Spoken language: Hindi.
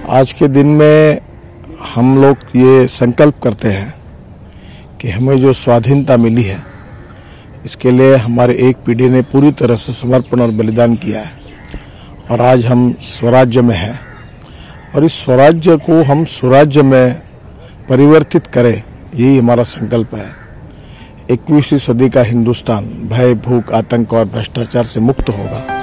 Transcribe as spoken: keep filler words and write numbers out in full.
आज के दिन में हम लोग ये संकल्प करते हैं कि हमें जो स्वाधीनता मिली है इसके लिए हमारे एक पीढ़ी ने पूरी तरह से समर्पण और बलिदान किया है और आज हम स्वराज्य में हैं और इस स्वराज्य को हम सुराज्य में परिवर्तित करें, यही हमारा संकल्प है। इक्कीसवीं सदी का हिंदुस्तान भय, भूख, आतंक और भ्रष्टाचार से मुक्त होगा।